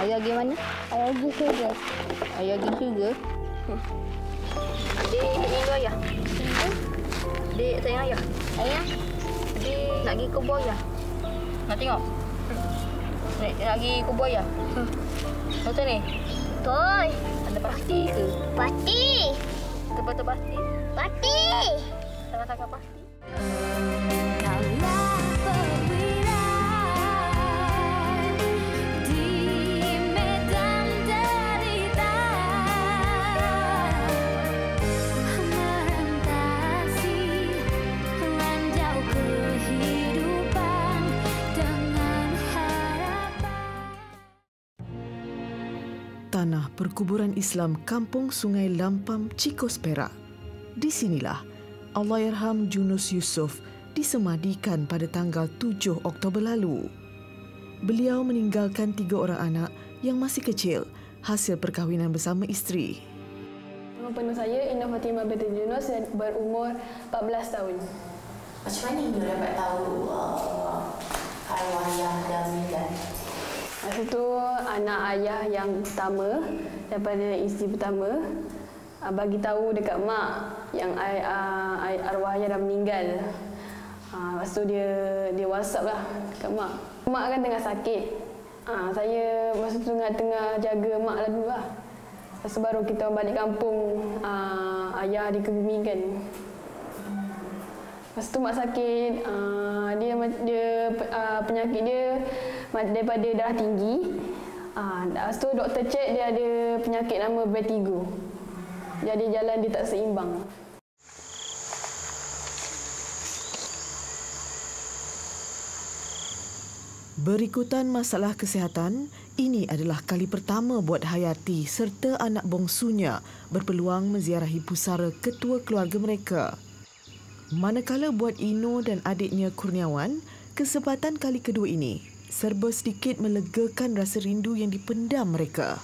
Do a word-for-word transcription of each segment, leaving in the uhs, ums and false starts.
Ayah pergi mana? Ayah pergi syurga. Ayah pergi syurga? Hmm. Adik rindu ayah? Rindu. Adik sayang ayah? Sayang. Adik nak pergi kubur ayah? Nak tengok? Nak, nak pergi kubur ayah? Hmm. Betul ni? Betul. Ada pasti ke? Pasti. Betul-betul pasti? Pasti. Sangat-sangat pasti? Tanah perkuburan Islam Kampung Sungai Lampam, Cikos, Perak. Di sinilah Allahyarham Junus Yusof disemadikan pada tanggal tujuh Oktober lalu. Beliau meninggalkan tiga orang anak yang masih kecil hasil perkahwinan bersama isteri. Nama penuh saya Indah Fatimah binti Junus dan berumur empat belas tahun. Macam mana Indah dapat tahu uh, arwah ayah dah meninggal? Masa tu anak ayah yang pertama daripada isteri pertama uh, bagi tahu dekat mak yang ay, uh, ay, arwah ayah dah meninggal. Uh, lepas tu dia dia WhatsApp lah dekat mak. Mak kan tengah sakit. Uh, saya masa tu tengah, tengah jaga mak lah dulu lah. Lepas tu baru kita balik kampung, uh, ayah dikebumikan. Lepas tu mak sakit, uh, dia dia uh, penyakit dia daripada darah tinggi. Uh, lepas tu doktor cek dia ada penyakit nama vertigo. Jadi jalan dia tak seimbang. Berikutan masalah kesihatan, ini adalah kali pertama buat Hayati serta anak bongsunya berpeluang menziarahi pusara ketua keluarga mereka. Manakala buat Ino dan adiknya Kurniawan, kesempatan kali kedua ini serba sedikit melegakan rasa rindu yang dipendam mereka.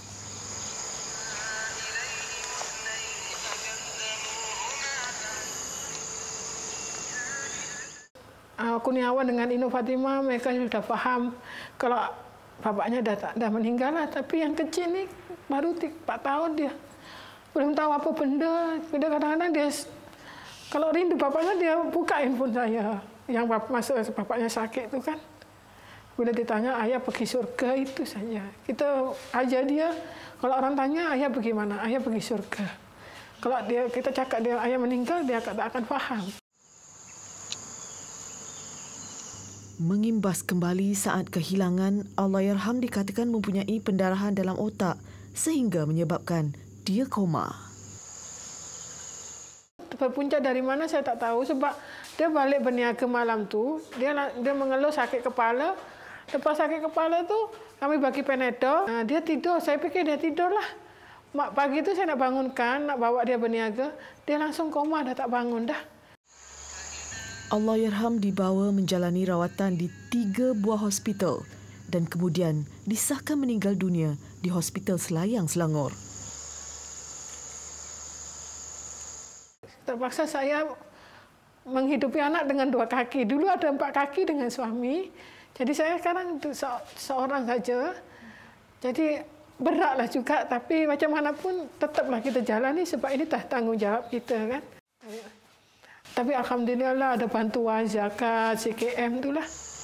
Kurniawan dengan Ino Fatimah, mereka sudah faham kalau bapaknya dah, dah meninggal lah. Tapi yang kecil ni baru empat tahun dia. Belum tahu apa benda. Dia kadang-kadang dia, kalau rindu bapaknya dia buka handphone saya. Yang masa bapaknya sakit tu kan. Bila ditanya ayah pergi surga itu saja. Kita ajar dia, kalau orang tanya ayah pergi mana? Ayah pergi surga. Kalau dia kita cakap dia ayah meninggal, dia tak akan faham. Mengimbas kembali saat kehilangan, Allahyarham dikatakan mempunyai pendarahan dalam otak sehingga menyebabkan dia koma. Berpunca dari mana saya tak tahu sebab dia balik berniaga malam tu, dia dia mengeluh sakit kepala. Lepas sakit kepala tu kami bagi Panadol, nah, dia tidur. Saya fikir dia tidurlah. Mak pagi tu saya nak bangunkan, nak bawa dia berniaga, dia langsung koma, dah tak bangun dah. Allahyarham dibawa menjalani rawatan di tiga buah hospital dan kemudian disahkan meninggal dunia di Hospital Selayang, Selangor. Terpaksa saya menghidupi anak dengan dua kaki. Dulu ada empat kaki dengan suami. Jadi saya sekarang se seorang saja. Jadi beratlah juga, tapi macam mana pun tetaplah kita jalani sebab ini dah tanggungjawab kita kan. Tapi alhamdulillah ada bantuan zakat, C K M itulah.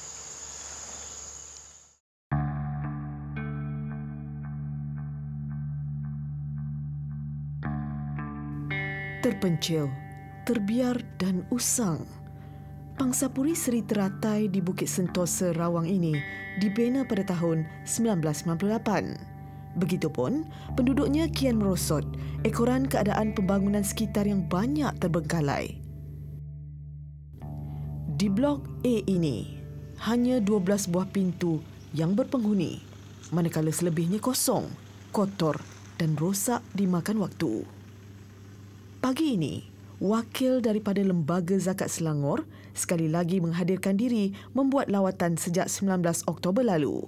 Terpencil, terbiar dan usang. Pangsapuri Seri Teratai di Bukit Sentosa, Rawang ini dibina pada tahun sembilan belas sembilan puluh lapan. Begitupun, penduduknya kian merosot, ekoran keadaan pembangunan sekitar yang banyak terbengkalai. Di Blok A ini, hanya dua belas buah pintu yang berpenghuni, manakala selebihnya kosong, kotor dan rosak dimakan waktu. Pagi ini, wakil daripada Lembaga Zakat Selangor sekali lagi menghadirkan diri membuat lawatan sejak sembilan belas Oktober lalu.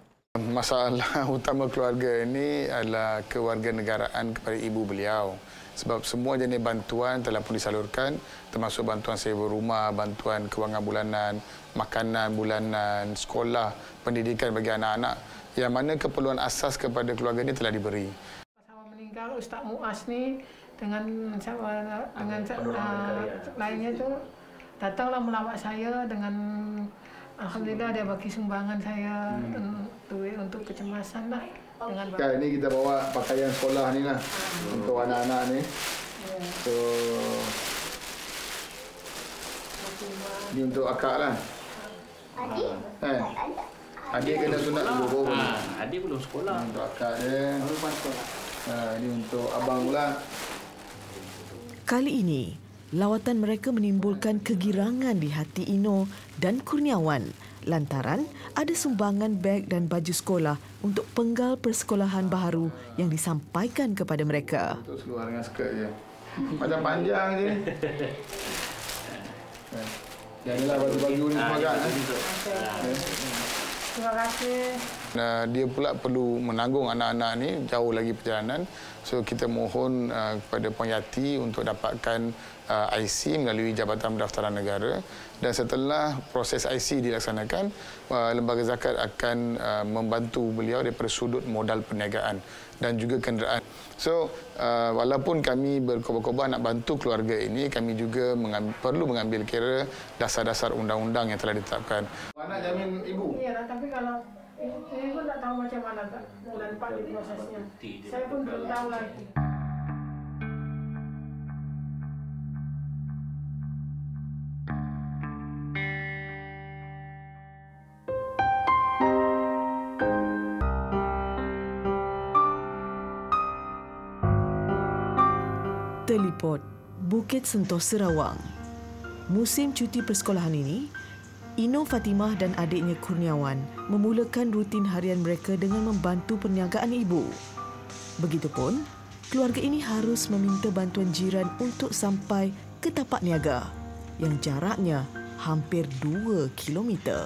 Masalah utama keluarga ini adalah kewarganegaraan kepada ibu beliau. Sebab semua jenis bantuan telah pun disalurkan, termasuk bantuan sewa rumah, bantuan kewangan bulanan, makanan bulanan, sekolah, pendidikan bagi anak-anak, yang mana keperluan asas kepada keluarga ini telah diberi. Sama meninggal Ustaz Muaz ni dengan dengan uh, lainnya tu datanglah melawat saya dengan alhamdulillah dia bagi sumbangan saya hmm. duit untuk kecemasan lah. Dengan kan ini kita bawa pakaian sekolah ni lah hmm. untuk anak-anak ni. Yeah. So ni untuk akak lah. Adik? Eh. Adik kena sunat dulu. Ha, adik belum sekolah. Untuk akak dia. Belum sekolah. Ha, ini untuk abang pula. Kali ini, lawatan mereka menimbulkan kegirangan di hati Ino dan Kurniawan lantaran ada sumbangan beg dan baju sekolah untuk penggal persekolahan baharu yang disampaikan kepada mereka. Untuk seluar dengan skirt je. Macam panjang je. Janganlah baju-baju ni semua kan. Terima kasih. Uh, dia pula perlu menanggung anak-anak ni jauh lagi perjalanan. So kita mohon uh, kepada Puan Yati untuk dapatkan uh, I C melalui Jabatan Pendaftaran Negara, dan setelah proses I C dilaksanakan, uh, Lembaga Zakat akan uh, membantu beliau daripada sudut modal perniagaan dan juga kenderaan. So uh, walaupun kami berkobar-kobar nak bantu keluarga ini, kami juga mengambil, perlu mengambil kira dasar-dasar undang-undang yang telah ditetapkan. Anak jamin ibu? Iya, tapi kalau ini pun tak tahu macam mana tak bulan empat di prosesnya. Saya pun belum tahu lagi. Telipot, Bukit Sentosa Sarawak. Musim cuti persekolahan ini, Ino Fatimah dan adiknya Kurniawan memulakan rutin harian mereka dengan membantu perniagaan ibu. Begitupun, keluarga ini harus meminta bantuan jiran untuk sampai ke tapak niaga yang jaraknya hampir dua kilometer.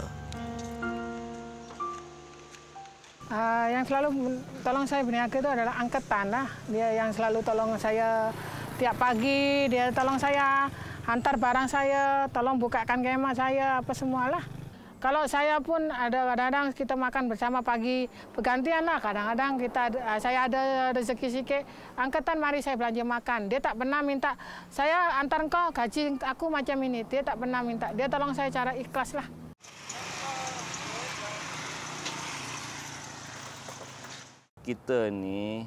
Uh, yang selalu tolong saya berniaga itu adalah angketan lah. Dia yang selalu tolong saya tiap pagi, dia tolong saya hantar barang saya, tolong bukakan kemah saya, apa semualah. Kalau saya pun ada kadang-kadang kita makan bersama pagi, bergantian lah. Kadang-kadang kita saya ada rezeki sikit, angkatan mari saya belanja makan. Dia tak pernah minta, saya antar engkau gaji aku macam ini. Dia tak pernah minta, dia tolong saya cara ikhlas lah. Kita ni,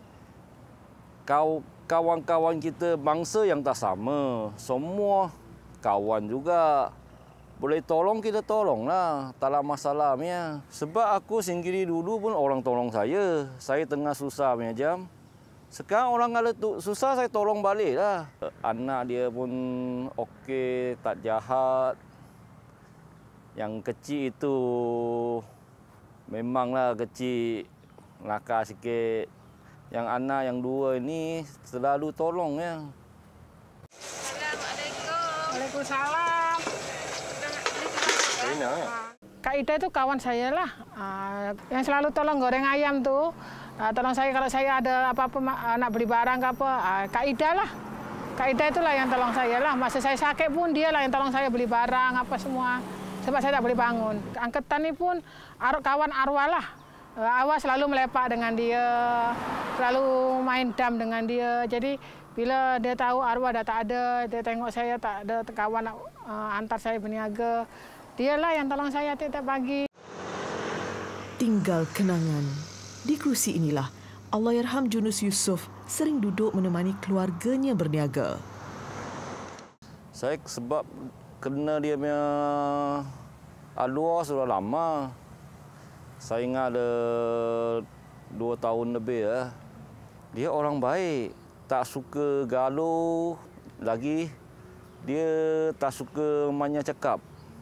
kau kawan-kawan kita bangsa yang tak sama, semua kawan juga. Boleh tolong kita tolonglah, tak ada masalah punya. Sebab aku sendiri dulu pun orang tolong saya. Saya tengah susah punya jam. Sekarang orang ada susah saya tolong balik lah. Anak dia pun okey, tak jahat. Yang kecil itu memanglah kecil, nakal sikit. Yang anak yang dua ini selalu tolong ya. Assalamualaikum. Waalaikumsalam. Rina, ya? Kak Ida itu kawan saya lah. Uh, yang selalu tolong goreng ayam tuh. Uh, tolong saya kalau saya ada apa-apa uh, nak beli barang ke apa. Uh, Kak Ida lah. Kak Ida itulah yang tolong saya lah. Masa saya sakit pun dia lah yang tolong saya beli barang apa semua. Sebab saya tak boleh bangun. Angkatan ini pun ar kawan arwah lah. Awal selalu melepak dengan dia, selalu main dam dengan dia. Jadi bila dia tahu arwah dah tak ada, dia tengok saya tak ada kawan uh, antar saya berniaga, dialah yang tolong saya tiap-tiap pagi. Tinggal kenangan. Di kerusi inilah Allahyarham Junus Yusof sering duduk menemani keluarganya berniaga. Saya sebab kena dia punya arwah sudah lama. Saya ingat ada dua tahun lebih ya. Dia orang baik, tak suka galuh lagi. Dia tak suka banyak cakap.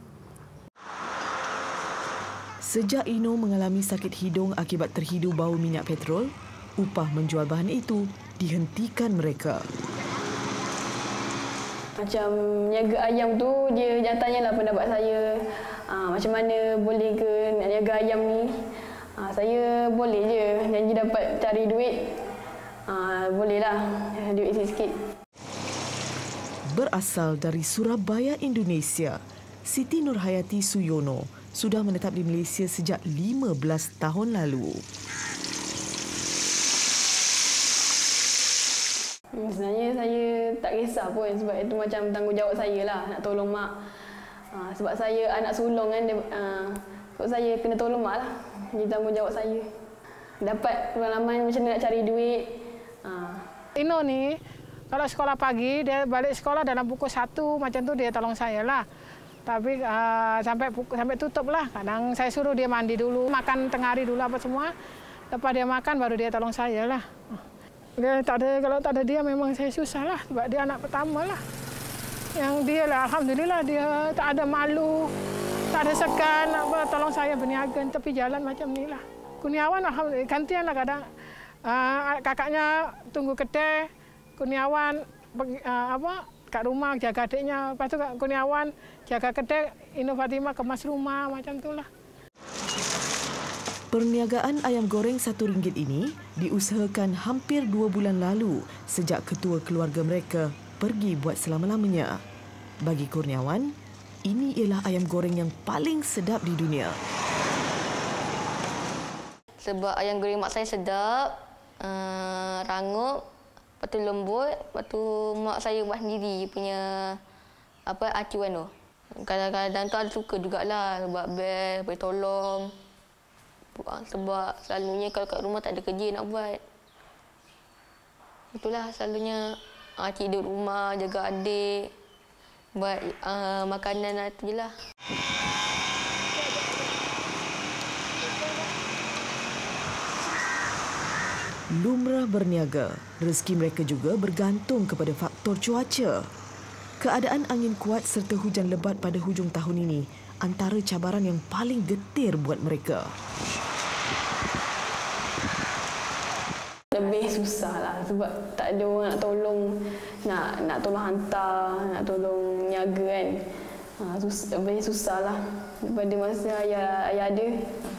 Sejak Ino mengalami sakit hidung akibat terhidu bau minyak petrol, upah menjual bahan itu dihentikan mereka. Macam niaga ayam tu, dia jangan tanyalah pendapat saya. Ha, macam mana boleh ke niaga ayam ni. Ha, saya boleh je janji dapat cari duit. Ha, uh, bolehlah duit sikit-sikit. Berasal dari Surabaya, Indonesia, Siti Nurhayati Suyono sudah menetap di Malaysia sejak lima belas tahun lalu. Sebenarnya saya tak kisah pun sebab itu macam tanggungjawab saya lah nak tolong mak. Uh, sebab saya anak sulung kan, uh, sebab saya kena tolong mak lah. Jadi tanggungjawab saya. Dapat pengalaman macam mana nak cari duit. Uh. Ino ni, kalau sekolah pagi, dia balik sekolah dalam pukul satu, macam tu dia tolong saya lah. Tapi uh, sampai sampai tutup lah. Kadang saya suruh dia mandi dulu, makan tengah hari dulu apa semua. Lepas dia makan, baru dia tolong saya lah. Dia tak ada, kalau tak ada dia memang saya susah lah. Sebab dia anak pertama lah. Yang dia lah, Alhamdulillah dia tak ada malu, tak ada segan, apa, tolong saya berniaga tepi jalan macam ni lah. Kurniawan Alhamdulillah, gantian lah kadang. Uh, kakaknya tunggu kedai, Kurniawan pergi, uh, apa, kat rumah jaga adiknya. Lepas tu Kurniawan jaga kedai, Ino Fatimah kemas rumah, macam itulah. Perniagaan ayam goreng satu ringgit ini diusahakan hampir dua bulan lalu sejak ketua keluarga mereka pergi buat selama-lamanya. Bagi Kurniawan, ini ialah ayam goreng yang paling sedap di dunia. Sebab ayam goreng mak saya sedap, uh, rangup, lepas tu lembut, lepas tu mak saya buat sendiri punya apa acuan tu. Kadang-kadang tu ada suka jugalah sebab best, boleh tolong. Sebab selalunya kalau kat rumah tak ada kerja nak buat. Itulah selalunya cik duduk rumah, jaga adik, buat uh, makanan tu je lah. Lumrah berniaga, rezeki mereka juga bergantung kepada faktor cuaca. Keadaan angin kuat serta hujan lebat pada hujung tahun ini antara cabaran yang paling getir buat mereka. Lebih susah lah sebab tak ada orang nak tolong, nak nak tolong hantar, nak tolong niaga kan. Ha, sus, lebih susah lah daripada masa ayah, ayah ada.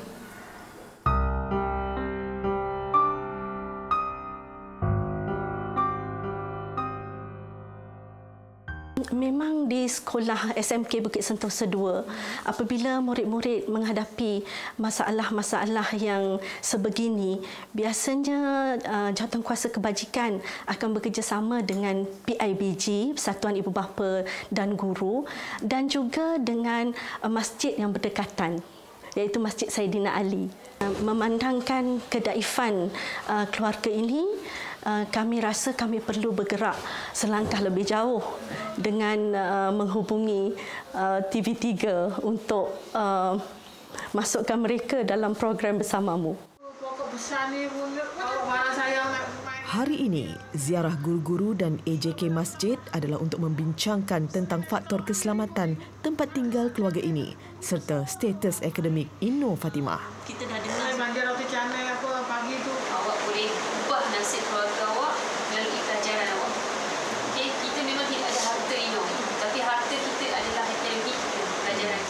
Memang di sekolah S M K Bukit Sentosa dua, apabila murid-murid menghadapi masalah-masalah yang sebegini, biasanya uh, Jawatankuasa Kebajikan akan bekerjasama dengan P I B G, Persatuan Ibu Bapa dan Guru, dan juga dengan uh, masjid yang berdekatan, iaitu Masjid Saidina Ali. Uh, memandangkan kedaifan uh, keluarga ini, Uh, kami rasa kami perlu bergerak selangkah lebih jauh dengan uh, menghubungi uh, T V tiga untuk uh, masukkan mereka dalam program bersamamu. Hari ini, ziarah guru-guru dan A J K Masjid adalah untuk membincangkan tentang faktor keselamatan tempat tinggal keluarga ini serta status akademik Ino Fatimah. Kita dah dengar belanja roti canai apa pagi tu. Awak boleh ubah nasib keluarga awak melalui pelajaran awak. Okey, kita memang tidak ada harta Ino, tapi harta kita adalah akademik pelajaran.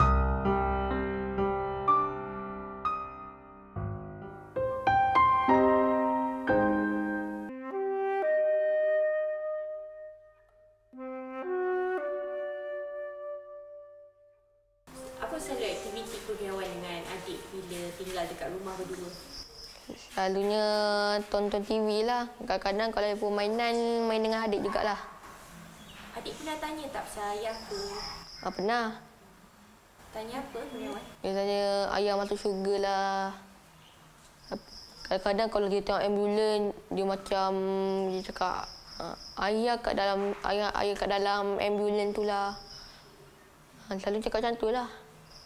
Apa selalu aktiviti Kurniawan dengan adik bila tinggal dekat rumah berdua? Selalunya tonton T V lah. Kadang-kadang kalau ada permainan, main dengan adik jugalah. Adik pernah tanya tak pasal ayah tu? Ah, pernah. Tanya apa Kurniawan? Dia tanya ayah masuk syurga lah. Kadang-kadang kalau dia tengok ambulan, dia macam dia cakap ayah kat dalam ayah ayah kat dalam ambulan tu lah. Selalu cakap macam tu lah.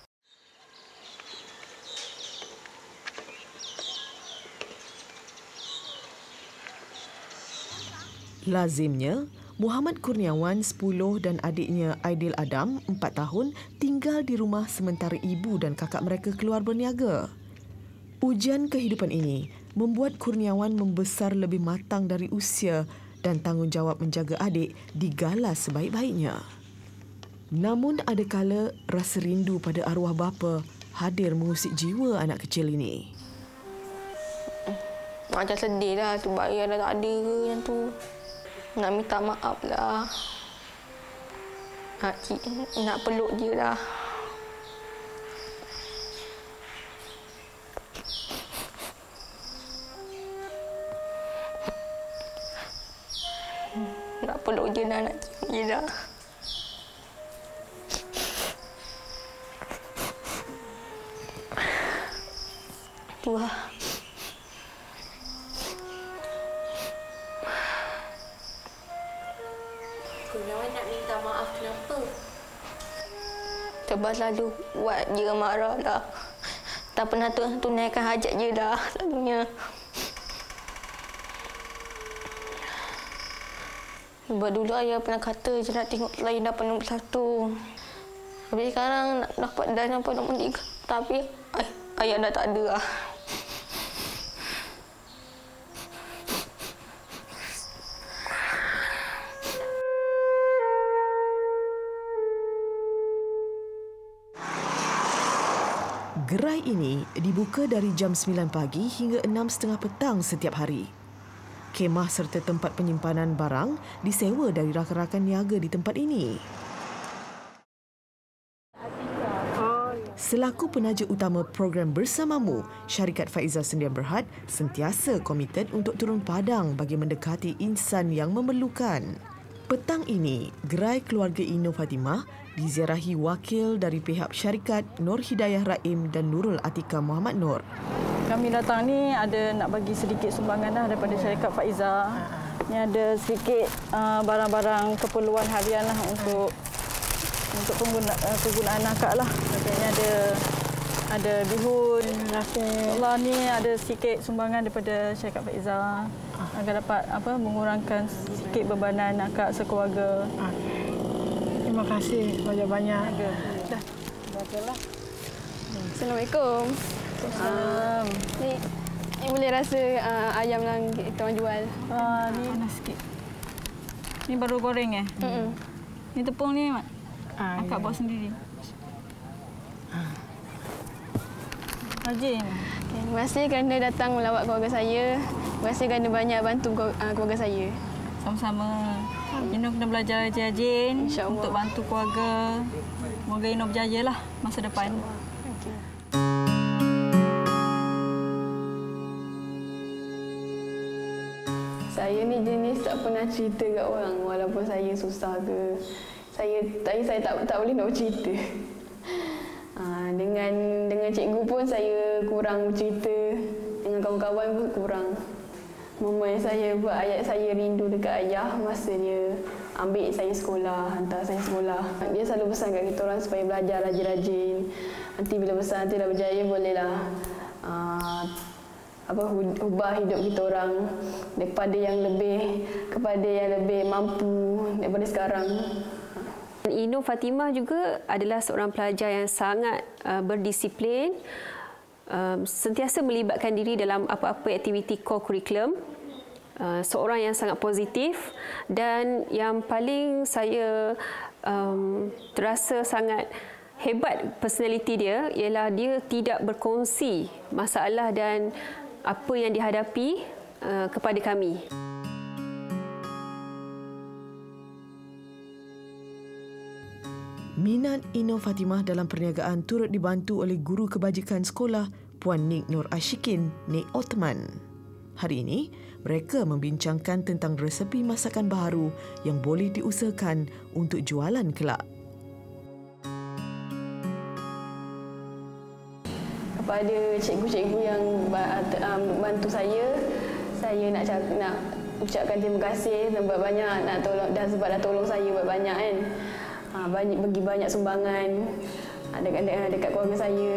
Lazimnya, Muhammad Kurniawan sepuluh dan adiknya Aidil Adam empat tahun tinggal di rumah sementara ibu dan kakak mereka keluar berniaga. Ujian kehidupan ini membuat Kurniawan membesar lebih matang dari usia dan tanggungjawab menjaga adik digalas sebaik-baiknya. Namun ada kala rasa rindu pada arwah bapa hadir mengusik jiwa anak kecil ini. Macam sedih lah. Tu bayar dah tak ada ke yang tu. Nak minta maaf lah. Nak, nak peluk dia lah. Nak peluk dia dah, nak cium dia dah. Tu lah. Gunawan nak minta maaf kenapa? Sebab selalu buat dia marah dah. Tak pernah tunaikan hajat dia dah selalunya. Sebab dulu ayah pernah kata je nak tengok lain dapat nombor satu. Tapi sekarang nak dapat dah dapat nombor tiga. Tapi ay, ayah dah tak ada lah. Gerai ini dibuka dari jam sembilan pagi hingga enam tiga puluh petang setiap hari. Kemah serta tempat penyimpanan barang disewa dari rakan-rakan niaga di tempat ini. Selaku penaja utama program Bersamamu, Syarikat Faizah Sendian Berhad sentiasa komited untuk turun padang bagi mendekati insan yang memerlukan. Petang ini, gerai keluarga Ino Fatimah diziarahi wakil dari pihak syarikat Nur Hidayah Raim dan Nurul Atika Muhammad Nur. Kami datang ni ada nak bagi sedikit sumbangan lah daripada syarikat Faizah. Ni ada sedikit uh, barang-barang keperluan harian lah untuk untuk pengguna, uh, penggunaan akak lah. Contohnya ada ada bihun. Allah ni ada sedikit sumbangan daripada syarikat Faizah agar dapat apa mengurangkan sedikit bebanan akak sekeluarga. Terima kasih banyak-banyak. Dah. Baiklah. Assalamualaikum. Assalamualaikum. Uh, ni, ni boleh rasa uh, ayam yang kita orang jual. Uh, ni panas sikit. Ni baru goreng eh? Mm-mm. Ni tepung ni, Mak. Ah, akak ya. buat sendiri. Rajin. Okay, terima kasih kerana datang melawat keluarga saya. Terima kasih kerana banyak bantu keluarga saya. Sama-sama. Ino kena belajar rajin-rajin untuk bantu keluarga. Semoga Ino berjaya lah masa depan. Okay. Saya ni jenis tak pernah cerita kat orang walaupun saya susah ke. Saya tapi saya tak tak boleh nak bercerita. Ha, dengan dengan cikgu pun saya kurang bercerita. Dengan kawan-kawan pun kurang. Momen saya buat ayat saya rindu dekat ayah masa dia ambil saya sekolah, hantar saya sekolah. Dia selalu pesan kat kita orang supaya belajar rajin-rajin. Nanti bila besar nanti dah berjaya bolehlah uh, apa ubah hidup kita orang daripada yang lebih kepada yang lebih mampu daripada sekarang. Ino Fatimah juga adalah seorang pelajar yang sangat uh, berdisiplin, uh, sentiasa melibatkan diri dalam apa-apa aktiviti core curriculum, uh, seorang yang sangat positif dan yang paling saya um, terasa sangat hebat personaliti dia ialah dia tidak berkongsi masalah dan apa yang dihadapi uh, kepada kami. Minat Ino Fatimah dalam perniagaan turut dibantu oleh guru kebajikan sekolah Puan Nik Nur Ashikin, Nik Othman. Hari ini, mereka membincangkan tentang resepi masakan baharu yang boleh diusahakan untuk jualan kelak. Kepada cikgu-cikgu yang bantu saya, saya nak cakap, nak ucapkan terima kasih sebab banyak nak tolong dan sebab dah tolong saya buat banyak kan. Ha, banyak bagi banyak sumbangan dekat, dekat, dekat keluarga saya.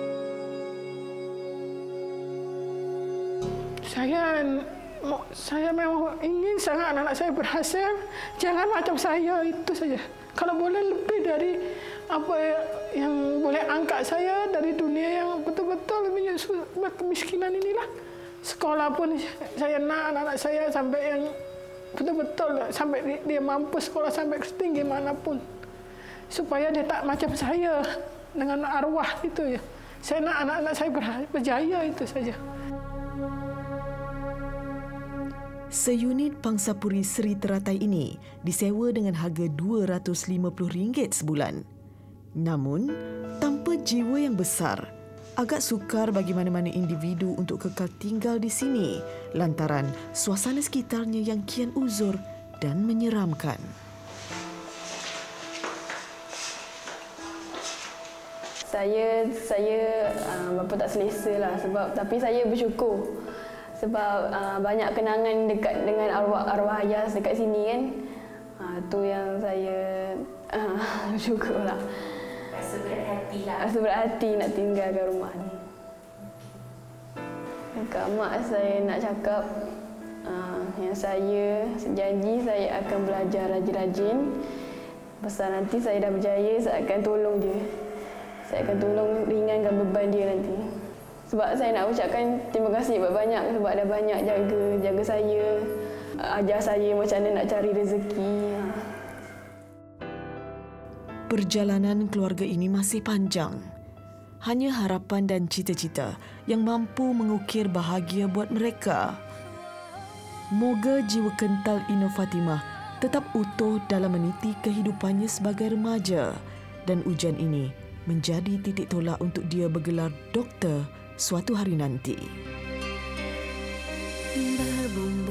Saya saya memang ingin sangat anak-anak saya berhasil. Jangan macam saya, itu saja. Kalau boleh lebih dari apa yang boleh angkat saya dari dunia yang betul-betul menyusut kemiskinan inilah. Sekolah pun saya nak anak-anak saya sampai yang betul-betul sampai dia mampu sekolah sampai setinggi manapun. Supaya dia tak macam saya dengan arwah itu ya. Saya nak anak-anak saya berjaya itu saja. Seunit pangsapuri seri teratai ini disewa dengan harga dua ratus lima puluh ringgit sebulan. Namun, tanpa jiwa yang besar, agak sukar bagi mana-mana individu untuk kekal tinggal di sini lantaran suasana sekitarnya yang kian uzur dan menyeramkan. Saya saya uh, bapa tak selesa lah sebab tapi saya bersyukur sebab uh, banyak kenangan dekat dengan arwah-arwah ayah dekat sini kan. Uh, tu yang saya uh, bersyukur lah. Rasa berat hati lah. Rasa berat hati nak tinggalkan rumah ni. Dekat mak saya nak cakap uh, yang saya janji saya akan belajar rajin-rajin. Pasal nanti saya dah berjaya, saya akan tolong dia. Saya akan tolong ringankan beban dia nanti. Sebab saya nak ucapkan terima kasih banyak sebab dah banyak jaga jaga saya, ajar saya macam mana nak cari rezeki. Perjalanan keluarga ini masih panjang. Hanya harapan dan cita-cita yang mampu mengukir bahagia buat mereka. Moga jiwa kental Ino Fatimah tetap utuh dalam meniti kehidupannya sebagai remaja dan ujian ini menjadi titik tolak untuk dia bergelar doktor suatu hari nanti. Berbunga